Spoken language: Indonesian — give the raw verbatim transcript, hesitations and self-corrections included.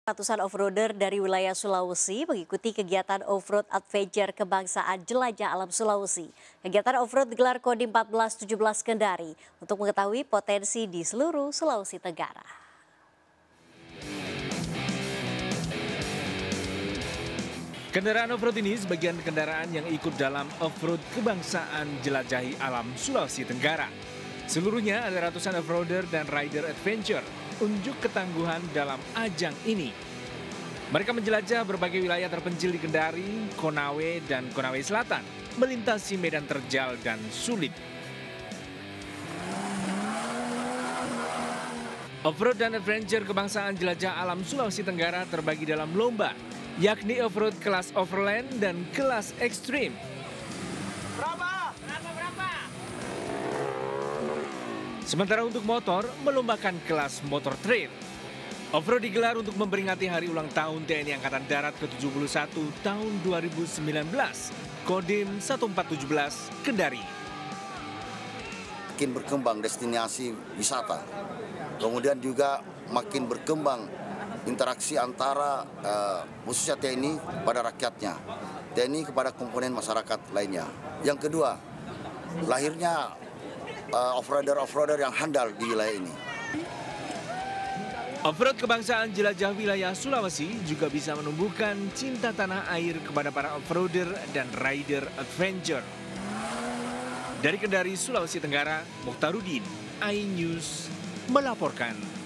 Ratusan offroader dari wilayah Sulawesi mengikuti kegiatan offroad adventure kebangsaan Jelajah Alam Sulawesi. Kegiatan offroad digelar Kodim empat belas tujuh belas Kendari untuk mengetahui potensi di seluruh Sulawesi Tenggara. Kendaraan offroad ini sebagian kendaraan yang ikut dalam offroad kebangsaan Jelajahi Alam Sulawesi Tenggara. Seluruhnya ada ratusan offroader dan rider adventure unjuk ketangguhan dalam ajang ini. Mereka menjelajah berbagai wilayah terpencil di Kendari, Konawe, dan Konawe Selatan, melintasi medan terjal dan sulit. Offroad dan adventure kebangsaan Jelajah Alam Sulawesi Tenggara terbagi dalam lomba, yakni offroad kelas overland dan kelas ekstrim. Berapa? Berapa, berapa? Sementara untuk motor, melombakan kelas motor trail. Offroad digelar untuk memperingati hari ulang tahun T N I Angkatan Darat ke tujuh puluh satu tahun dua ribu sembilan belas, Kodim seribu empat ratus tujuh belas, Kendari. Makin berkembang destinasi wisata, kemudian juga makin berkembang interaksi antara uh, khususnya T N I pada rakyatnya, T N I kepada komponen masyarakat lainnya. Yang kedua, lahirnya uh, offroader-offroader yang handal di wilayah ini. Offroad kebangsaan jelajah wilayah Sulawesi juga bisa menumbuhkan cinta tanah air kepada para offroader dan rider adventure. Dari Kendari, Sulawesi Tenggara, Mukhtaruddin, iNews melaporkan.